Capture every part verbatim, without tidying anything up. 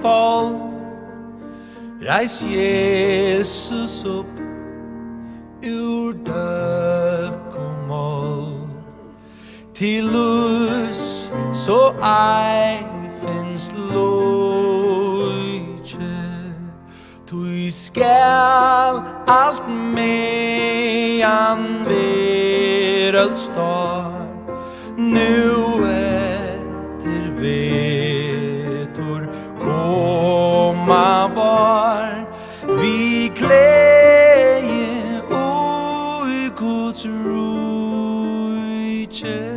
fold. Reis Jesus upp ur døkkomold. Til lus så ei finns loyche. Tu skal alt mean veröld står. Nu etter vetur koma var. Vi glädje ui Guds rujtje.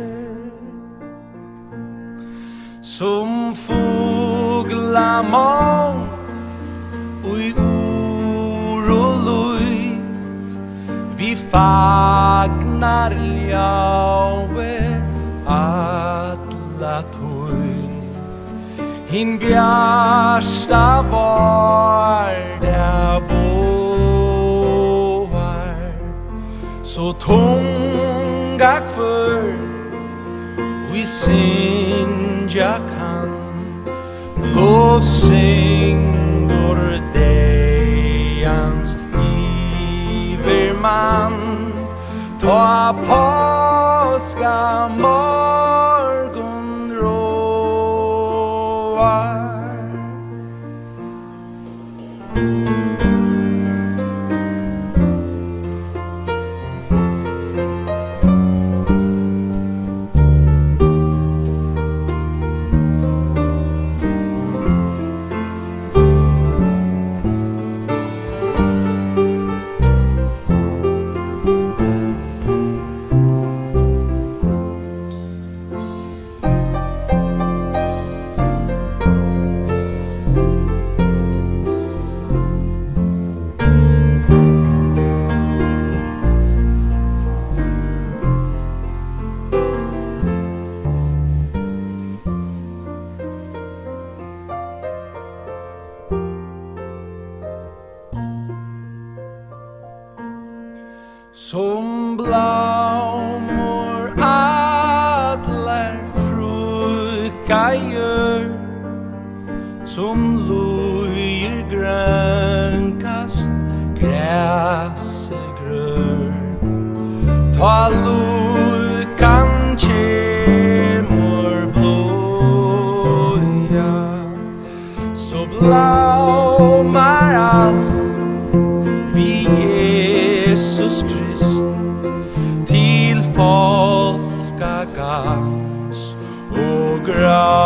Som fugla mång ui urolui. Vi fagnar ljaue alla tui. Hin bjärsta var där boar. Så tunga kvör vi synja kan. Lovsyngur dejans Yvir man. Ta påska morgon roar. Som blommer allar frukka gjør. Som lujer grønkast græset grør. Ta lukan kjemur blåja. Så blommer alt vi Jesus Krist til folka gans og grav.